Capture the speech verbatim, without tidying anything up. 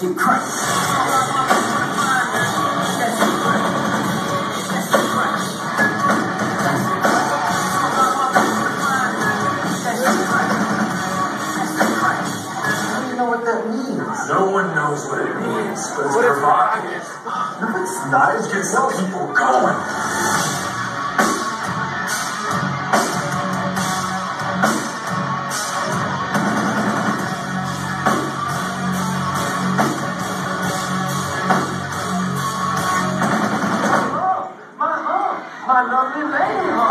shit crack. No one knows what it means, but it's provocative. No, it's not. It's gonna sell people going. My lovely lady.